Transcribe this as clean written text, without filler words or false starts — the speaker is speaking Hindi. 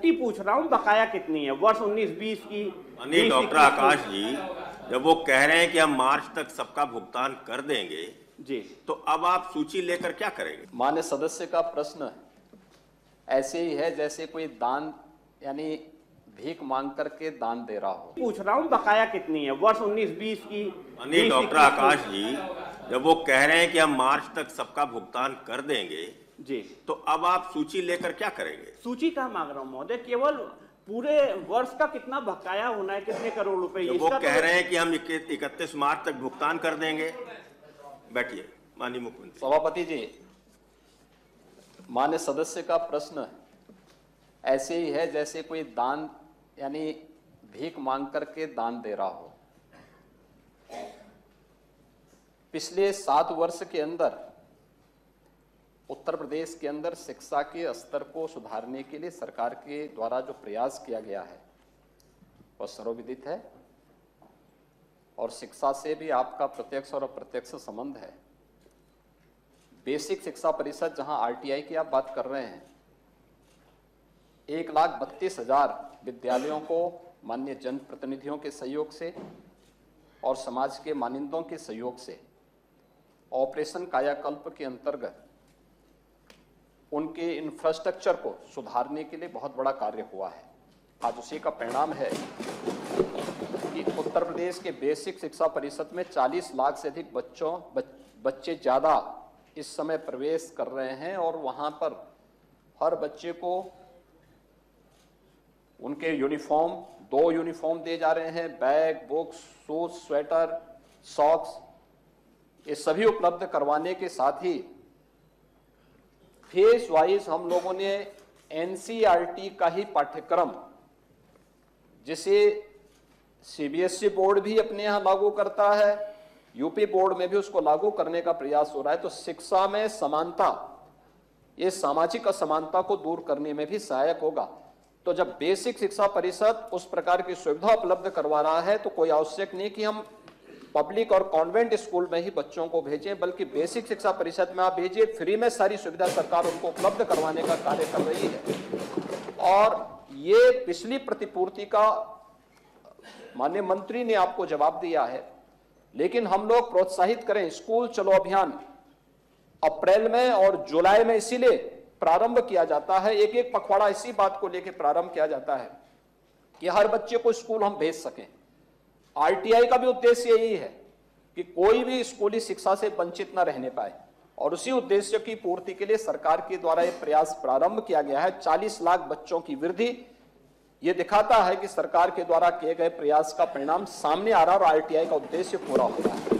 पूछ रहा हूँ बकाया कितनी है वर्ष 19-20 की। माननीय डॉक्टर आकाश जी, जब वो कह रहे हैं कि हम मार्च तक सबका भुगतान कर देंगे जी, तो अब आप सूची लेकर क्या करेंगे? माननीय सदस्य का प्रश्न ऐसे ही है जैसे कोई दान यानी भीख मांग करके दान दे रहा हो। पूछ रहा हूँ बकाया कितनी है वर्ष 19-20 की। माननीय डॉक्टर आकाश जी, जब वो कह रहे हैं कि हम मार्च तक सबका भुगतान कर देंगे जी, तो अब आप सूची लेकर क्या करेंगे? सूची का मांग रहा हूँ महोदय, केवल पूरे वर्ष का कितना बकाया होना है, कितने करोड़ रुपए। जब वो कह रहे हैं कि हम 31 मार्च तक भुगतान कर देंगे। बैठिए माननीय मुख्यमंत्री। सभापति जी, माननीय सदस्य का प्रश्न ऐसे ही है जैसे कोई दान यानी भीख मांग करके दान दे रहा हो। पिछले 7 वर्ष के अंदर उत्तर प्रदेश के अंदर शिक्षा के स्तर को सुधारने के लिए सरकार के द्वारा जो प्रयास किया गया है वह सर्वविदित है और शिक्षा से भी आपका प्रत्यक्ष और अप्रत्यक्ष संबंध है। बेसिक शिक्षा परिषद जहां आरटीआई की आप बात कर रहे हैं, 1,32,000 विद्यालयों को माननीय जनप्रतिनिधियों के सहयोग से और समाज के मानिंदों के सहयोग से ऑपरेशन कायाकल्प के अंतर्गत उनके इंफ्रास्ट्रक्चर को सुधारने के लिए बहुत बड़ा कार्य हुआ है। आज उसी का परिणाम है कि उत्तर प्रदेश के बेसिक शिक्षा परिषद में 40 लाख से अधिक बच्चे ज़्यादा इस समय प्रवेश कर रहे हैं और वहाँ पर हर बच्चे को उनके यूनिफॉर्म 2 यूनिफॉर्म दिए जा रहे हैं, bag, books, shoes, sweater, socks, ये सभी उपलब्ध करवाने के साथ ही फेज वाइज हम लोगों ने एनसीईआरटी का ही पाठ्यक्रम, जिसे सीबीएसई बोर्ड भी अपने यहाँ लागू करता है, यूपी बोर्ड में भी उसको लागू करने का प्रयास हो रहा है। तो शिक्षा में समानता, ये सामाजिक असमानता को दूर करने में भी सहायक होगा। तो जब बेसिक शिक्षा परिषद उस प्रकार की सुविधा उपलब्ध करवा रहा है तो कोई आवश्यक नहीं कि हम पब्लिक और कॉन्वेंट स्कूल में ही बच्चों को भेजें, बल्कि बेसिक शिक्षा परिषद में आप भेजिए। फ्री में सारी सुविधा सरकार उनको उपलब्ध करवाने का कार्य कर रही है। और ये पिछली प्रतिपूर्ति का माननीय मंत्री ने आपको जवाब दिया है, लेकिन हम लोग प्रोत्साहित करें। स्कूल चलो अभियान अप्रैल में और जुलाई में इसीलिए प्रारंभ किया जाता है, एक एक पखवाड़ा इसी बात को लेकर प्रारंभ किया जाता है कि हर बच्चे को स्कूल हम भेज सकें। आरटीआई का भी उद्देश्य यही है कि कोई भी स्कूली शिक्षा से वंचित न रहने पाए और उसी उद्देश्य की पूर्ति के लिए सरकार के द्वारा यह प्रयास प्रारंभ किया गया है। 40 लाख बच्चों की वृद्धि, ये दिखाता है कि सरकार के द्वारा किए गए प्रयास का परिणाम सामने आ रहा है और आरटीआई का उद्देश्य पूरा हो रहा है।